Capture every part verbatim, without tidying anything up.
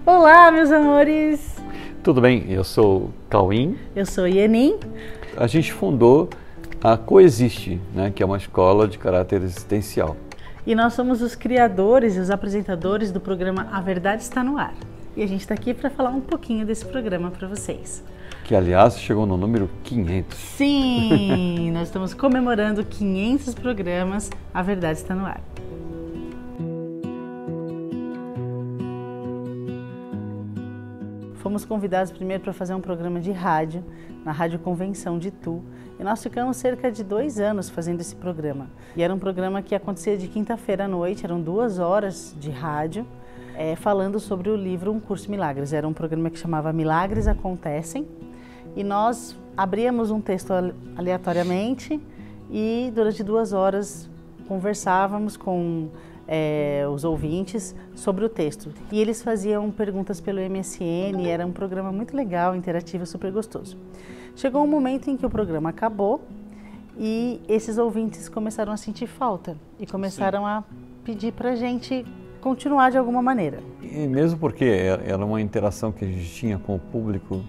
Olá, meus amores! Tudo bem? Eu sou Cauim. Eu sou Ienin. A gente fundou a Coexiste, né, que é uma escola de caráter existencial. E nós somos os criadores e os apresentadores do programa A Verdade Está no Ar. E a gente está aqui para falar um pouquinho desse programa para vocês. Que, aliás, chegou no número quinhentos. Sim! Nós estamos comemorando quinhentos programas A Verdade Está no Ar. Fomos convidados primeiro para fazer um programa de rádio, na Rádio Convenção de Itu, e nós ficamos cerca de dois anos fazendo esse programa. E era um programa que acontecia de quinta-feira à noite, eram duas horas de rádio, é, falando sobre o livro Um Curso em Milagres. Era um programa que chamava Milagres Acontecem, e nós abríamos um texto aleatoriamente e durante duas horas conversávamos com É, os ouvintes sobre o texto. E eles faziam perguntas pelo M S N, era um programa muito legal, interativo, super gostoso. Chegou um momento em que o programa acabou e esses ouvintes começaram a sentir falta e começaram Sim. a pedir para a gente continuar de alguma maneira. E mesmo porque era uma interação que a gente tinha com o público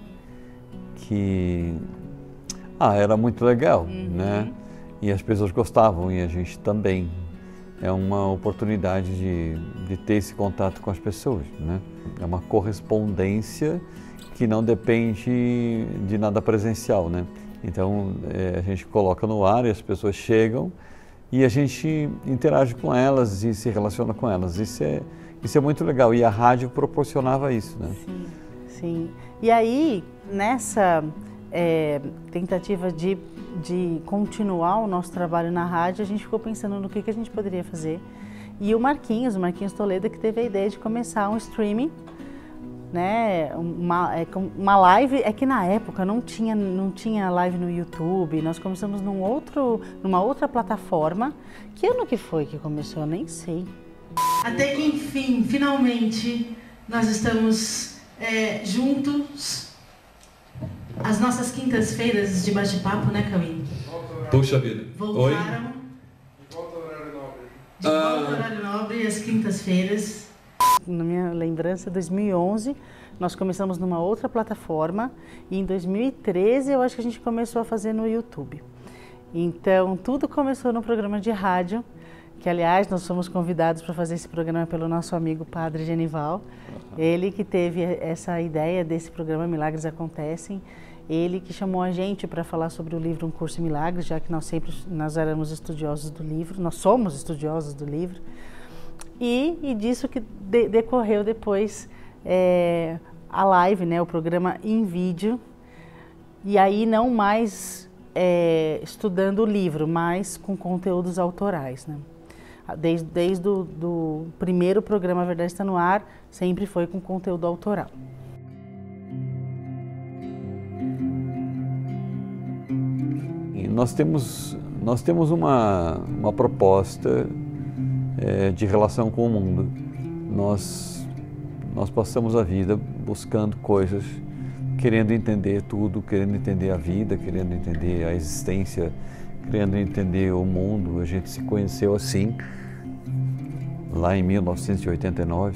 que ah, era muito legal, uhum. né? E as pessoas gostavam e a gente também. É uma oportunidade de, de ter esse contato com as pessoas, né? É uma correspondência que não depende de nada presencial, né? Então, é, a gente coloca no ar e as pessoas chegam e a gente interage com elas e se relaciona com elas. Isso é, isso é muito legal e a rádio proporcionava isso, né? Sim, sim. E aí, nessa é, tentativa de de continuar o nosso trabalho na rádio, a gente ficou pensando no que, que a gente poderia fazer. E o Marquinhos, o Marquinhos Toledo, que teve a ideia de começar um streaming, né, uma, uma live, é que na época não tinha, não tinha live no YouTube, nós começamos num outro, numa outra plataforma. Que ano que foi que começou? Eu nem sei. Até que enfim, finalmente, nós estamos é, juntos. As nossas quintas-feiras de bate-papo, né, Cauim? Puxa vida. Voltaram. Oi? De volta ao horário nobre. De volta ao horário nobre, às quintas-feiras. Na minha lembrança, dois mil e onze, nós começamos numa outra plataforma e em dois mil e treze eu acho que a gente começou a fazer no YouTube. Então, tudo começou no programa de rádio, que aliás nós fomos convidados para fazer esse programa pelo nosso amigo Padre Genival. Ele que teve essa ideia desse programa Milagres Acontecem. Ele que chamou a gente para falar sobre o livro Um Curso em Milagres, já que nós sempre nós éramos estudiosos do livro, nós somos estudiosos do livro. E, e disso que de, decorreu depois é, a live, né, o programa em vídeo. E aí não mais é, estudando o livro, mas com conteúdos autorais, né? Desde, desde o do primeiro programa A Verdade Está no Ar, sempre foi com conteúdo autoral. Nós temos, nós temos uma, uma proposta é, de relação com o mundo. Nós, nós passamos a vida buscando coisas, querendo entender tudo, querendo entender a vida, querendo entender a existência, querendo entender o mundo. A gente se conheceu assim, lá em mil novecentos e oitenta e nove,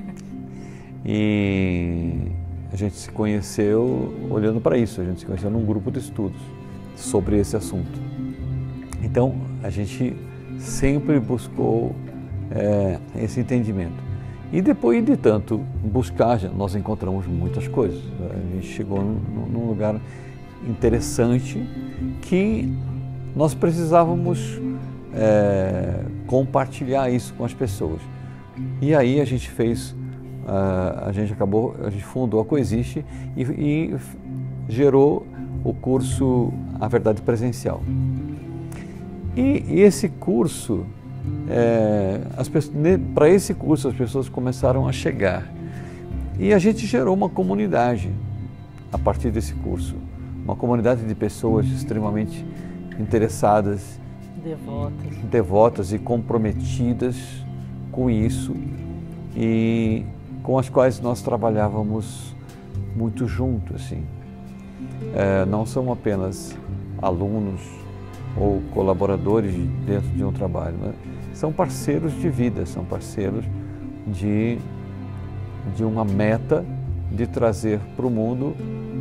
e a gente se conheceu olhando para isso, a gente se conheceu num grupo de estudos sobre esse assunto. Então, a gente sempre buscou é, esse entendimento. E depois de tanto buscar, nós encontramos muitas coisas. A gente chegou num, num lugar interessante que nós precisávamos é, compartilhar isso com as pessoas. E aí a gente fez, uh, a gente acabou, a gente fundou a Coexiste e, e gerou o curso A Verdade Presencial. E, e esse curso, é, para esse curso as pessoas começaram a chegar. E a gente gerou uma comunidade a partir desse curso. Uma comunidade de pessoas extremamente interessadas, devotas, devotas e comprometidas com isso e com as quais nós trabalhávamos muito junto, assim. É, não são apenas alunos ou colaboradores dentro de um trabalho, né? São parceiros de vida, são parceiros de de uma meta de trazer para o mundo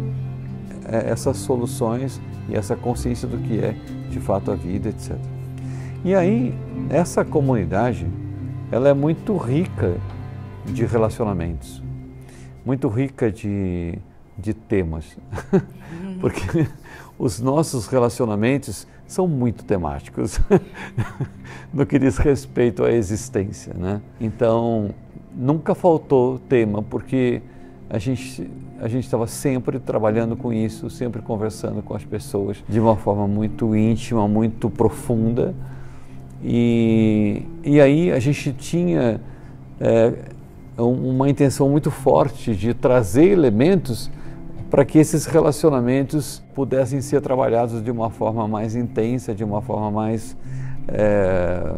essas soluções e essa consciência do que é de fato a vida, etcétera. E aí, essa comunidade, ela é muito rica de relacionamentos, muito rica de, de temas, porque os nossos relacionamentos são muito temáticos no que diz respeito à existência, né? Então, nunca faltou tema, porque a gente a gente estava sempre trabalhando com isso, sempre conversando com as pessoas de uma forma muito íntima, muito profunda. E, e aí a gente tinha é, uma intenção muito forte de trazer elementos para que esses relacionamentos pudessem ser trabalhados de uma forma mais intensa, de uma forma mais, é,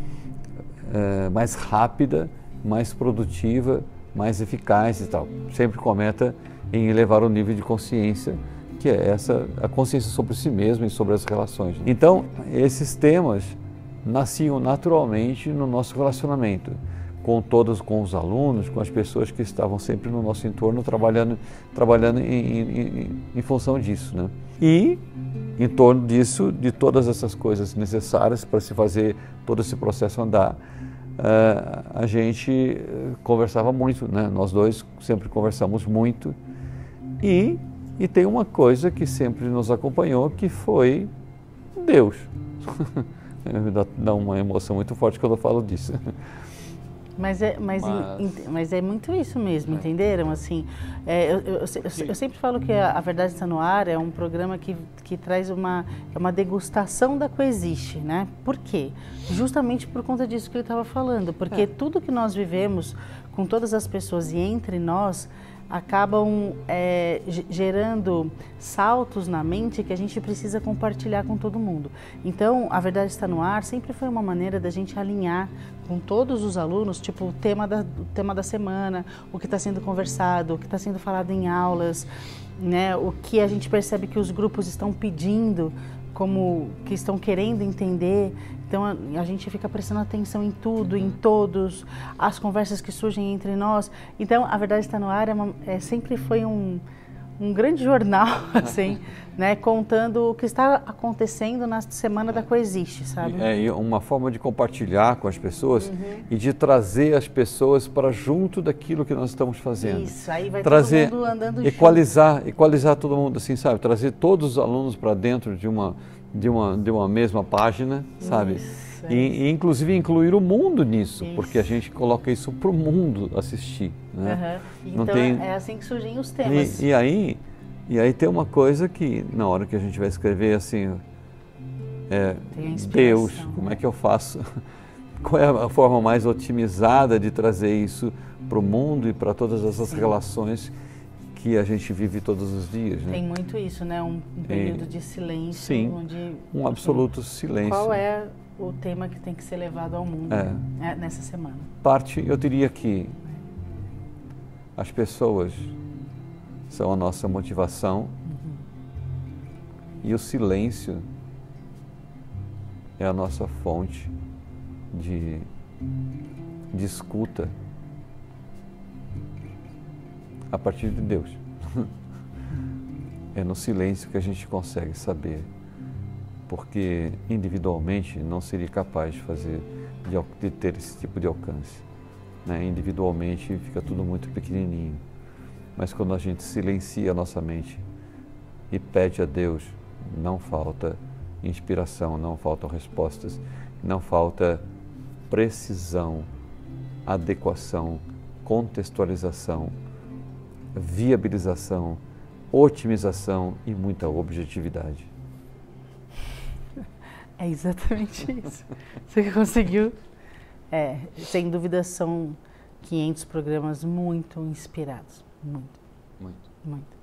é, mais rápida, mais produtiva, mais eficaz e tal. Sempre com a meta em elevar o nível de consciência, que é essa, a consciência sobre si mesmo e sobre as relações. Então, esses temas nasciam naturalmente no nosso relacionamento, com todos, com os alunos, com as pessoas que estavam sempre no nosso entorno, trabalhando, trabalhando em, em, em função disso, né? E, em torno disso, de todas essas coisas necessárias para se fazer todo esse processo andar, uh, a gente conversava muito, né? Nós dois sempre conversamos muito. E, e tem uma coisa que sempre nos acompanhou, que foi Deus. Me dá, dá uma emoção muito forte quando eu falo disso. Mas é, mas, mas... mas é muito isso mesmo, é. Entenderam? Assim, é, eu, eu, eu, eu sempre falo que a, a Verdade Está no Ar é um programa que, que traz uma, uma degustação da coexiste, né? Por quê? Justamente por conta disso que ele estava falando, porque é. Tudo que nós vivemos com todas as pessoas e entre nós acabam é, gerando saltos na mente que a gente precisa compartilhar com todo mundo. Então, a Verdade Está no Ar sempre foi uma maneira da gente alinhar com todos os alunos, tipo, o tema da, o tema da semana, o que está sendo conversado, o que está sendo falado em aulas, né, o que a gente percebe que os grupos estão pedindo, como que estão querendo entender. Então, a, a gente fica prestando atenção em tudo, em todos, as conversas que surgem entre nós. Então, a Verdade Está no Ar é uma, é, sempre foi um, um grande jornal, assim, né, contando o que está acontecendo na Semana da Coexiste, sabe? É uma forma de compartilhar com as pessoas, uhum, e de trazer as pessoas para junto daquilo que nós estamos fazendo. Isso, aí vai trazer, todo mundo andando equalizar, junto. Equalizar todo mundo, assim, sabe? Trazer todos os alunos para dentro de uma... De uma, de uma mesma página, sabe? Isso, é e, e inclusive incluir o mundo nisso, isso, porque a gente coloca isso para o mundo assistir, né? Uhum. Então, não tem... é assim que surgem os temas. E, e, aí, e aí tem uma coisa que, na hora que a gente vai escrever, assim, é, Deus, como é que eu faço? Qual é a forma mais otimizada de trazer isso para o mundo e para todas essas, sim, relações que a gente vive todos os dias, né? Tem muito isso, né? Um, um período é, de silêncio. Sim, onde, um absoluto assim, silêncio. Qual é o tema que tem que ser levado ao mundo, é, né, nessa semana? Parte, eu diria que as pessoas são a nossa motivação, uhum, e o silêncio é a nossa fonte de, de escuta a partir de Deus. É no silêncio que a gente consegue saber, porque individualmente não seria capaz de fazer, de, de ter esse tipo de alcance, né? Individualmente fica tudo muito pequenininho, mas quando a gente silencia a nossa mente e pede a Deus, não falta inspiração, não faltam respostas, não falta precisão, adequação, contextualização, viabilização, otimização e muita objetividade. É exatamente isso. Você conseguiu. É, sem dúvida são quinhentos programas muito inspirados. Muito. Muito. Muito.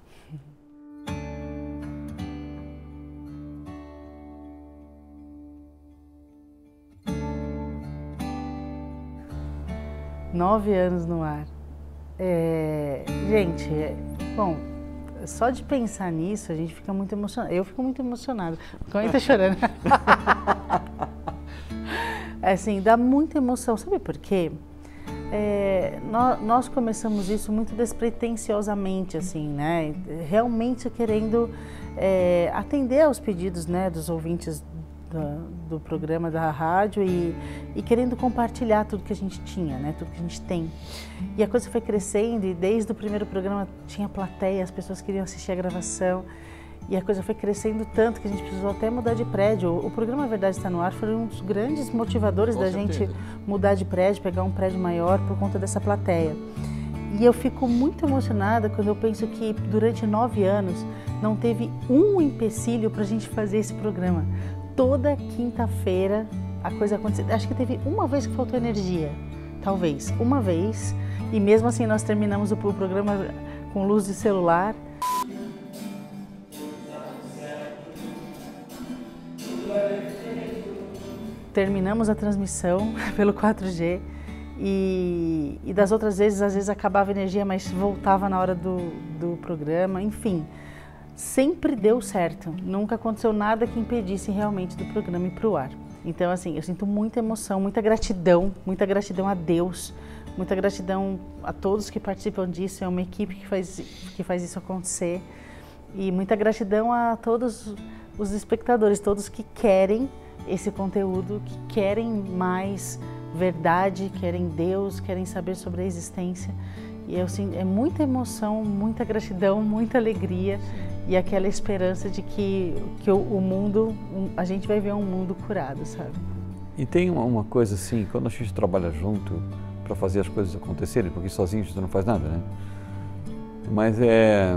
Nove anos no ar. É, gente, é, bom, só de pensar nisso a gente fica muito emocionado. Eu fico muito emocionada. O Cauê tá chorando. É assim, dá muita emoção. Sabe por quê? É, nós, nós começamos isso muito despretensiosamente, assim, né? Realmente querendo é, atender aos pedidos, né, dos ouvintes do, do programa da rádio e, e querendo compartilhar tudo que a gente tinha, né? Tudo que a gente tem. E a coisa foi crescendo e desde o primeiro programa tinha plateia, as pessoas queriam assistir a gravação. E a coisa foi crescendo tanto que a gente precisou até mudar de prédio. O programa A Verdade Está No Ar foi um dos grandes motivadores Com da certeza. gente mudar de prédio, pegar um prédio maior por conta dessa plateia. E eu fico muito emocionada quando eu penso que durante nove anos não teve um empecilho para a gente fazer esse programa. Toda quinta-feira a coisa aconteceu. Acho que teve uma vez que faltou energia, talvez, uma vez. E mesmo assim nós terminamos o programa com luz de celular. Terminamos a transmissão pelo quatro G e, e das outras vezes, às vezes acabava a energia, mas voltava na hora do, do programa, enfim, sempre deu certo, nunca aconteceu nada que impedisse realmente do programa ir para o ar. Então, assim, eu sinto muita emoção, muita gratidão, muita gratidão a Deus, muita gratidão a todos que participam disso, é uma equipe que faz, que faz isso acontecer e muita gratidão a todos os espectadores, todos que querem esse conteúdo, que querem mais verdade, querem Deus, querem saber sobre a existência. E eu sinto, é muita emoção, muita gratidão, muita alegria e aquela esperança de que, que o, o mundo, a gente vai ver um mundo curado, sabe? E tem uma, uma coisa assim, quando a gente trabalha junto para fazer as coisas acontecerem, porque sozinho a gente não faz nada, né? Mas é,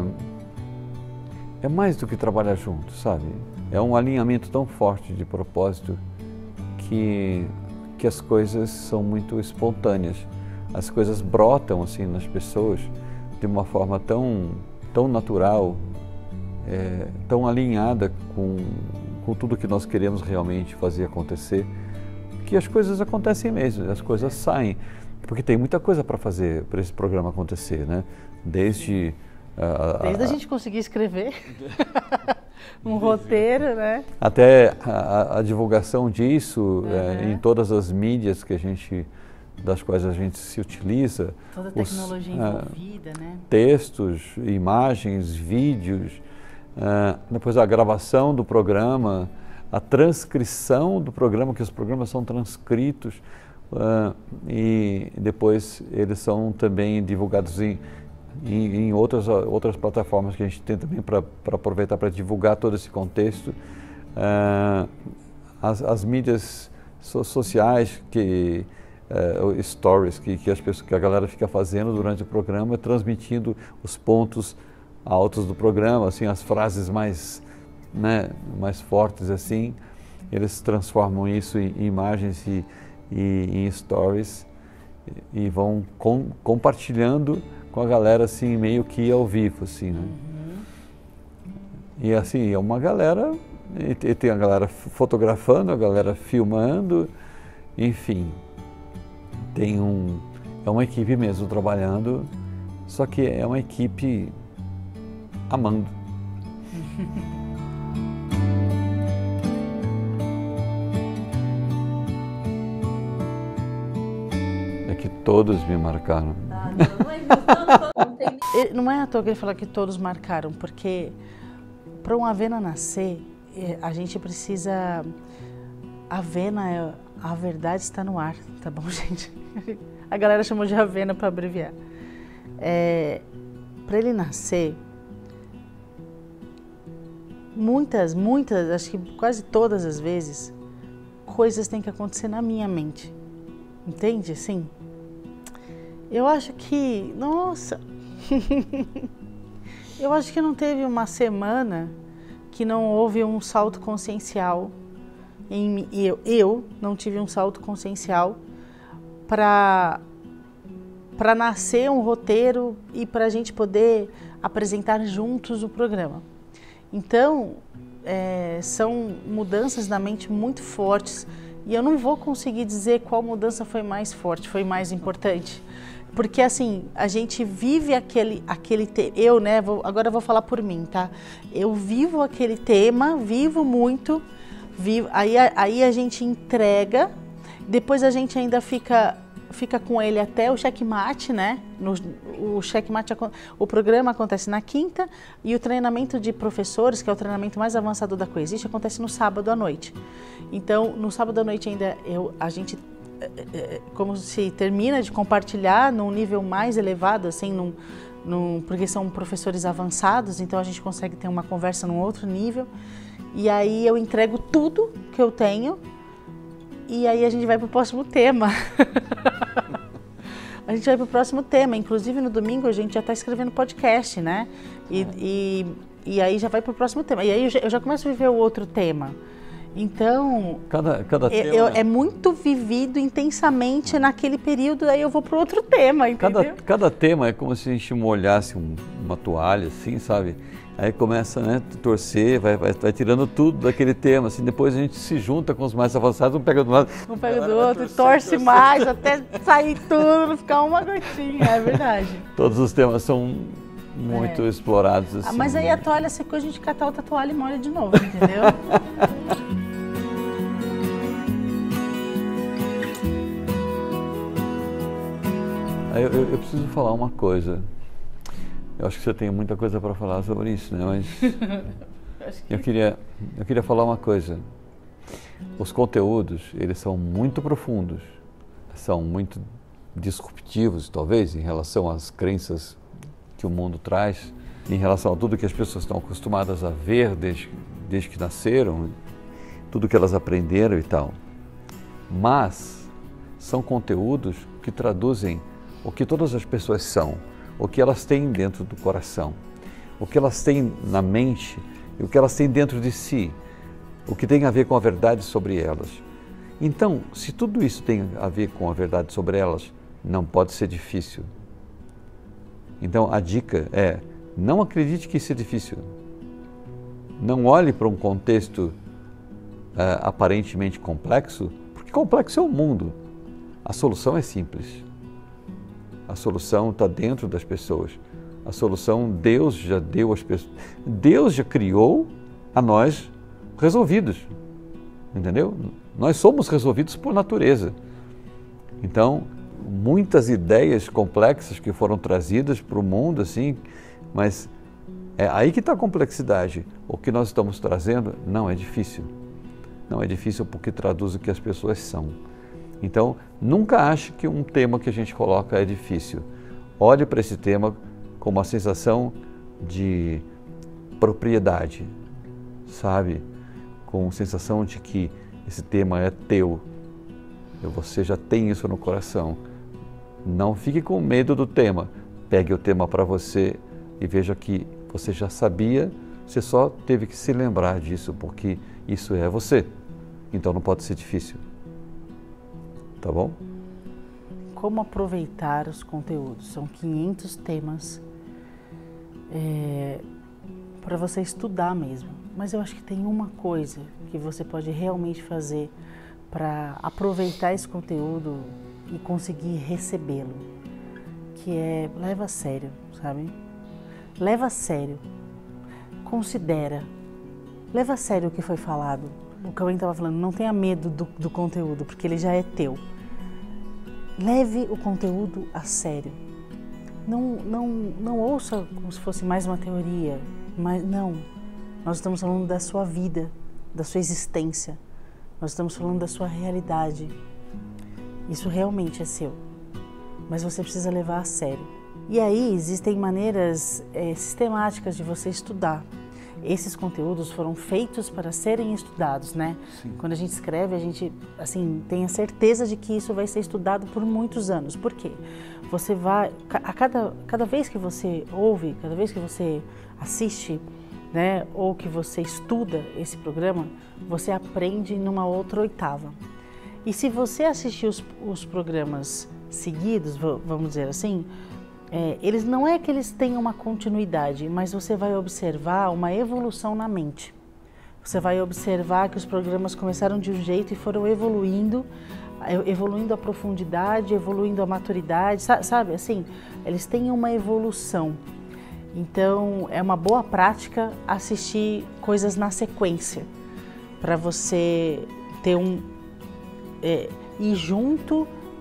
é mais do que trabalhar junto, sabe? É um alinhamento tão forte de propósito que, que as coisas são muito espontâneas. As coisas brotam assim nas pessoas de uma forma tão, tão natural, é, tão alinhada com, com tudo que nós queremos realmente fazer acontecer, que as coisas acontecem mesmo, as coisas saem. Porque tem muita coisa para fazer, para esse programa acontecer, né? Desde... A, a, Desde a gente conseguir escrever um roteiro, né? Até a, a divulgação disso uhum. é, em todas as mídias que a gente, das quais a gente se utiliza. Toda a tecnologia os, envolvida, uh, né? Textos, imagens, vídeos, uh, depois a gravação do programa, a transcrição do programa, que os programas são transcritos uh, e depois eles são também divulgados em Em, em outras, outras plataformas que a gente tem também para aproveitar para divulgar todo esse contexto. Uh, as, as mídias so, sociais, que, uh, stories que, que, as pessoas, que a galera fica fazendo durante o programa, transmitindo os pontos altos do programa, assim, as frases mais, né, mais fortes, assim, eles transformam isso em, em imagens e, e em stories e, e vão com, compartilhando com a galera, assim, meio que ao vivo, assim, né? Uhum. E, assim, é uma galera, e, e tem a galera fotografando, a galera filmando, enfim, tem um, é uma equipe mesmo trabalhando, só que é uma equipe amando. É que todos me marcaram. Não é à toa que ele fala que todos marcaram, porque para uma Avena nascer, a gente precisa... A Avena, a verdade está no ar, tá bom, gente? A galera chamou de Avena para abreviar. É, para ele nascer, muitas, muitas, acho que quase todas as vezes, coisas têm que acontecer na minha mente. Entende? Sim. Eu acho que, nossa, eu acho que não teve uma semana que não houve um salto consciencial em mim. Eu, eu não tive um salto consciencial para para nascer um roteiro e para a gente poder apresentar juntos o programa. Então, é, são mudanças na mente muito fortes e eu não vou conseguir dizer qual mudança foi mais forte, foi mais importante. Porque assim, a gente vive aquele, aquele tema, eu né, vou, agora eu vou falar por mim, tá? Eu vivo aquele tema, vivo muito, vivo, aí, aí a gente entrega, depois a gente ainda fica fica com ele até o checkmate, né? No, o checkmate, o programa acontece na quinta e o treinamento de professores, que é o treinamento mais avançado da Coexiste, acontece no sábado à noite. Então, no sábado à noite ainda eu, a gente, como se termina de compartilhar num nível mais elevado, assim, num, num, porque são professores avançados, então a gente consegue ter uma conversa num outro nível. E aí eu entrego tudo que eu tenho. E aí a gente vai para o próximo tema. A gente vai para o próximo tema. Inclusive no domingo a gente já está escrevendo podcast, né? E, é. e, e aí já vai para o próximo tema. E aí eu já, eu já começo a viver o outro tema. Então, cada, cada tema... eu, é muito vivido intensamente naquele período, aí eu vou para outro tema, entendeu? Cada, cada tema é como se a gente molhasse um, uma toalha, assim, sabe? Aí começa, né, a torcer, vai, vai, vai tirando tudo daquele tema, assim, depois a gente se junta com os mais avançados, um pega do lado, um pega do outro, torcer, torce torcer. mais, até sair tudo, não ficar uma gotinha, é verdade. Todos os temas são muito é. explorados, assim. Ah, mas aí a toalha secou, a gente cata outra toalha e molha de novo, entendeu? eu, eu, eu preciso falar uma coisa. Eu acho que você tem muita coisa para falar sobre isso, né? Mas eu queria, eu queria falar uma coisa. Os conteúdos, eles são muito profundos, são muito disruptivos, talvez, em relação às crenças que o mundo traz, em relação a tudo que as pessoas estão acostumadas a ver desde, desde que nasceram, tudo que elas aprenderam e tal. Mas são conteúdos que traduzem o que todas as pessoas são, o que elas têm dentro do coração, o que elas têm na mente e o que elas têm dentro de si, o que tem a ver com a verdade sobre elas. Então, se tudo isso tem a ver com a verdade sobre elas, não pode ser difícil. Então, a dica é, não acredite que isso é difícil. Não olhe para um contexto uh, aparentemente complexo, porque complexo é o mundo. A solução é simples. A solução está dentro das pessoas. A solução Deus já deu às pessoas. Deus já criou a nós resolvidos. Entendeu? Nós somos resolvidos por natureza. Então, muitas ideias complexas que foram trazidas para o mundo, assim, mas é aí que está a complexidade. O que nós estamos trazendo não é difícil. Não é difícil porque traduz o que as pessoas são. Então, nunca ache que um tema que a gente coloca é difícil. Olhe para esse tema com uma sensação de propriedade, sabe? Com a sensação de que esse tema é teu. Você já tem isso no coração. Não fique com medo do tema. Pegue o tema para você e veja que você já sabia, você só teve que se lembrar disso, porque isso é você. Então não pode ser difícil. Tá bom? Como aproveitar os conteúdos? São quinhentos temas é, para você estudar mesmo. Mas eu acho que tem uma coisa que você pode realmente fazer para aproveitar esse conteúdo e conseguir recebê-lo, que é leva a sério, sabe? Leva a sério. Considera. Leva a sério o que foi falado. O que eu estava falando, não tenha medo do, do conteúdo, porque ele já é teu. Leve o conteúdo a sério. Não, não, não ouça como se fosse mais uma teoria, mas não. Nós estamos falando da sua vida, da sua existência. Nós estamos falando da sua realidade. Isso realmente é seu. Mas você precisa levar a sério. E aí existem maneiras é, sistemáticas de você estudar. Esses conteúdos foram feitos para serem estudados, né? Sim. Quando a gente escreve, a gente assim, tem a certeza de que isso vai ser estudado por muitos anos. Por quê? Você vai, a cada, cada vez que você ouve, cada vez que você assiste, né, ou que você estuda esse programa, você aprende numa outra oitava. E se você assistir os, os programas seguidos, vamos dizer assim, É, eles não é que eles tenham uma continuidade, mas você vai observar uma evolução na mente. Você vai observar que os programas começaram de um jeito e foram evoluindo, evoluindo a profundidade, evoluindo a maturidade, sabe? Assim, eles têm uma evolução. Então, é uma boa prática assistir coisas na sequência, para você ter um... É, ir junto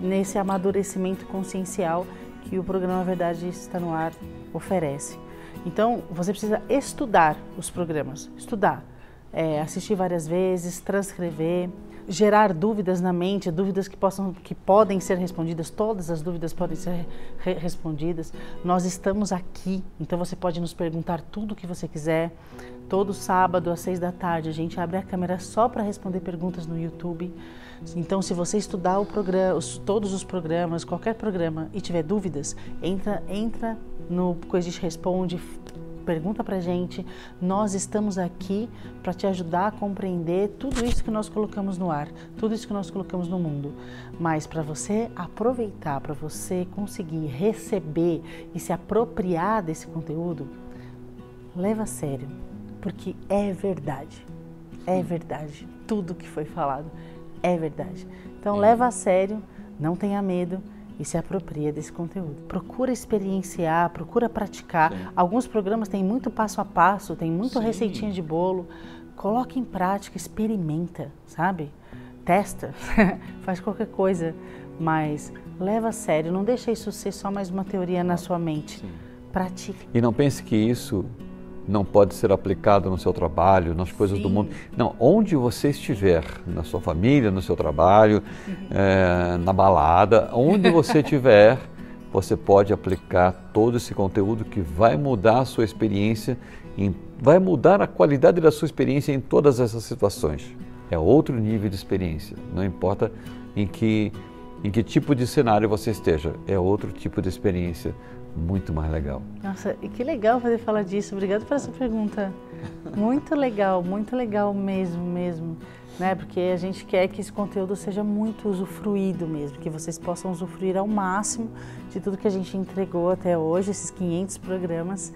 nesse amadurecimento consciencial que o programa Verdade Está no Ar oferece. Então, você precisa estudar os programas, estudar, é, assistir várias vezes, transcrever, gerar dúvidas na mente, dúvidas que, possam, que podem ser respondidas, todas as dúvidas podem ser re respondidas. Nós estamos aqui, então você pode nos perguntar tudo o que você quiser. Todo sábado às seis da tarde a gente abre a câmera só para responder perguntas no YouTube. Então, se você estudar o programa, os, todos os programas, qualquer programa e tiver dúvidas, entra, entra no Coexiste Responde, pergunta pra gente. Nós estamos aqui para te ajudar a compreender tudo isso que nós colocamos no ar, tudo isso que nós colocamos no mundo. Mas para você aproveitar, para você conseguir receber e se apropriar desse conteúdo, leva a sério, porque é verdade, é verdade, tudo que foi falado é verdade. Então leva a sério, não tenha medo e se apropria desse conteúdo. Procura experienciar, procura praticar. Sim. Alguns programas têm muito passo a passo, tem muito Sim. receitinha de bolo. Coloque em prática, experimenta, sabe? Testa, faz qualquer coisa, mas leva a sério, não deixa isso ser só mais uma teoria na sua mente. Sim. Pratique. E não pense que isso não pode ser aplicado no seu trabalho, nas coisas Sim. do mundo. Não, onde você estiver, na sua família, no seu trabalho, uhum. é, na balada, onde você estiver, você pode aplicar todo esse conteúdo que vai mudar a sua experiência, em, vai mudar a qualidade da sua experiência em todas essas situações. É outro nível de experiência, não importa em que, em que tipo de cenário você esteja, é outro tipo de experiência. Muito mais legal. Nossa, e que legal poder falar disso. Obrigado por essa pergunta. Muito legal, muito legal mesmo, mesmo. Né? Porque a gente quer que esse conteúdo seja muito usufruído mesmo, que vocês possam usufruir ao máximo de tudo que a gente entregou até hoje, esses quinhentos programas,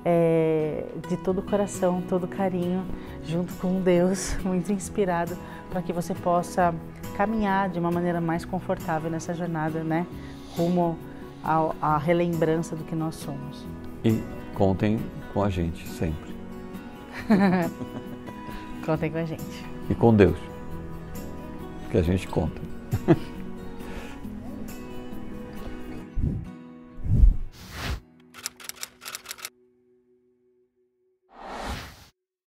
é, de todo o coração, todo o carinho, junto com Deus, muito inspirado, para que você possa caminhar de uma maneira mais confortável nessa jornada, né? Rumo A, a relembrança do que nós somos. E contem com a gente sempre. Contem com a gente. E com Deus, que a gente conta.